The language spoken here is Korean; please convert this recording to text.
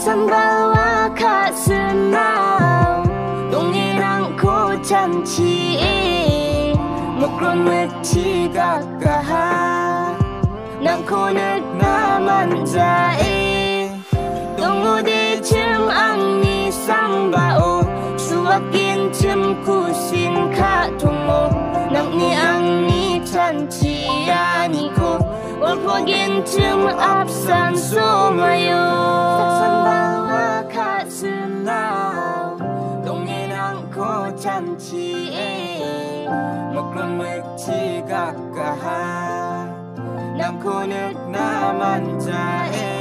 Saksambawa kasenau 동해랑 고잔치 먹론 묻지 가까하 난 코늘 나만 자에 동호대 쯤 앙니 삼바오 수학인 쯤 구신 카통모 낭니 앙니 잔치 아니고 올포긴 쯤 앞산 소마요 삭산바와 가슴나우 동해랑 고잔치에 먹론 묵지 가까하 난 코늘 나만 자에